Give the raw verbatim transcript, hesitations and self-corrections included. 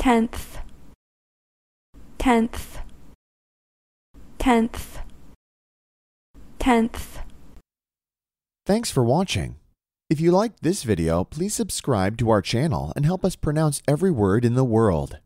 tenth, tenth, tenth, tenth. Thanks for watching. If you liked this video, please subscribe to our channel and help us pronounce every word in the world.